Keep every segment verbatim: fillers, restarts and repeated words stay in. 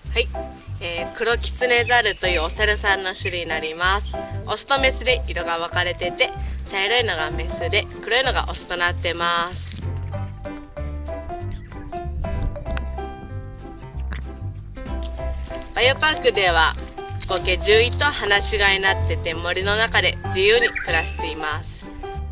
はい、えー、黒キツネザルというお猿さんの種類になります。オスとメスで色が分かれてて、茶色いのがメスで黒いのがオスとなってます。バイオパークでは合計じゅういっとう放し飼いになってて、森の中で自由に暮らしています。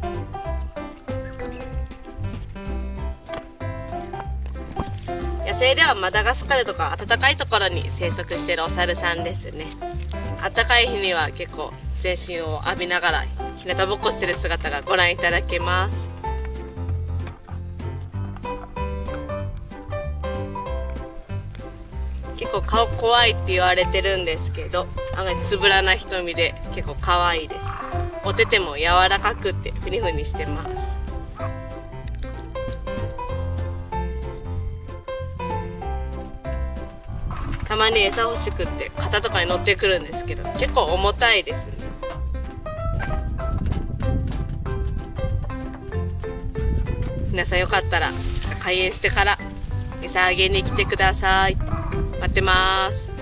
野生ではマダガスカルとか暖かいところに生息しているお猿さんですね。暖かい日には結構全身を浴びながら日向ぼっこしてる姿がご覧いただけます。結構顔怖いって言われてるんですけど、案外つぶらな瞳で結構可愛いです。お手手も柔らかくってフニフニしてます。たまに餌欲しくって肩とかに乗ってくるんですけど、結構重たいですね。皆さんよかったら開園してから餌あげに来てください。待ってます。